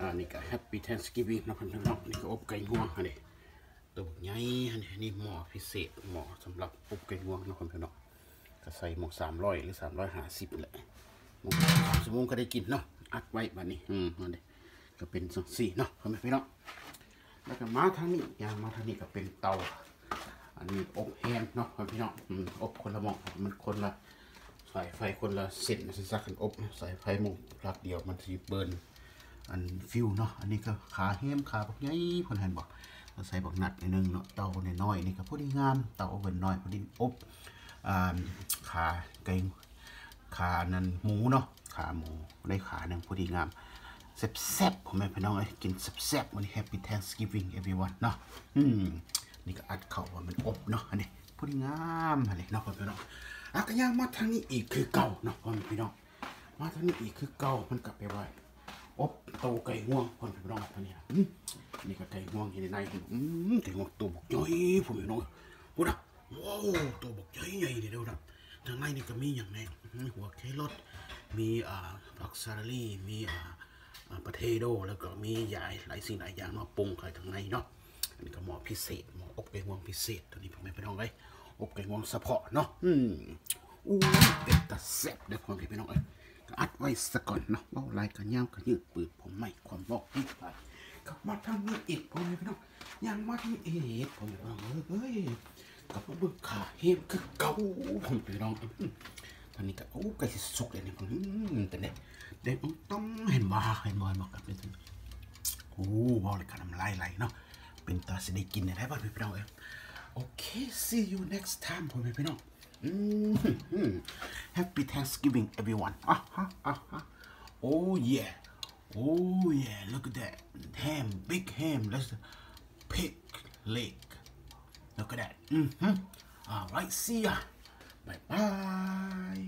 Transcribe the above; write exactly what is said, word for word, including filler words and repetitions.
อ่านี่ก็ Happy Thanksgiving นะเพื่อนๆเนาะนี่ก็อบไก่งวงอันนี้ตัวใหญ่อันนี้นี่หม้อพิเศษหม้อสำหรับอบไก่งวงนะเพื่อนๆเนาะก็ใส่หม้อสามร้อยหรือสามร้อยห้าสิบแหละหม้อสามชั่วโมงก็ได้กินเนาะอัดไว้แบบนี้อืมอันนี้ก็เป็นสังสี่เนาะเพื่อนๆเนาะแล้วก็มาทางนี้อย่างมาทางนี้ก็เป็นเตาอันนี้อบแห้งเนาะเพื่อนๆเนาะอบคนละหม้อมันคนละใส่ไฟคนละเส้นมันสักกันอบใส่ไฟมุงพลักเดียวมันจะเบิร์นอันฟิวเนาะอันนี้ก็ขาแห้มขาบักใหญ่คนเห็นบอกเราใส่บักหนัดนิดนึงเนาะเตาในน้อยนี่ก็พอดีงามเตาอบเป็นน้อยพอดีอบอ่าขาไก่ขานั้นหมูเนาะขาหมูได้ขาหนึ่งพอดีงามแซ่บๆผมแม่พี่น้องไอ้กินแซ่บๆวันนี้ Happy Thanksgiving everyone เนาะอืมนี่ก็อัดเข่าว่ามันอบเนาะอันนี้พอดีงามอะไรเนาะพี่น้องอ่ะก็ย่างมาทางนี้อีกคือเก่าเนาะพี่น้องมาทางนี้อีกคือเก่ามันกลับไปไว้อบเตาไก่ง่วงคนพี่น้องท่านนี้นี่ก็ไก่ง่วงอยู่ในในอืมไก่ง่วงตัวบกย่อยผมพี่น้องพูดนะว้าวตัวบกย่อยใหญ่เดี๋ยวนะทางในนี่ก็มีอย่างไรหัวแครอทมีอ่าผักซาลารี่มีอ่าปาเทโดแล้วก็มีหลายหลายสิ่งหลายอย่างมาปรุงไข่ทางในเนาะอันนี้ก็หม้อพิเศษหม้ออบไก่ง่วงพิเศษตัวนี้ผมไม่พี่น้องเลยอบไก่ง่วงเฉพาะเนาะอืมอู้เป็ดตะแซ่บเดี๋ยวผมพี่น้องเลยอัดไว้สักก่อนเนาะว่าลายกันย่างกันยืดปืดผมไม่ความบอกที่ไปกลับมาทางนี้อีกผมพี่น้องยังมาทางเอ็ดผมพี่น้องเอ้ยกลับมาเบิกขาเห็บคือเก่าผมพี่น้องตอนนี้ก็โอ้ใกล้สุกเลยเนี่ยผมแต่เด็กเด็กต้องเห็นบ้าเห็นบ้าบอกกับเป็นโอ้บอกเลยกันน้ำลายไหลเนาะเป็นตาสิได้กินได้ป่ะพี่น้องเอ้ยโอเค see you next time ผมพี่น้องMm-hmm. Happy Thanksgiving, everyone. Ah, ah, ah, ah. Oh, yeah. Oh, yeah. Look at that. Ham, big ham. That's a pig leg. Look at that. Mm-hmm. All right. See ya. Bye-bye.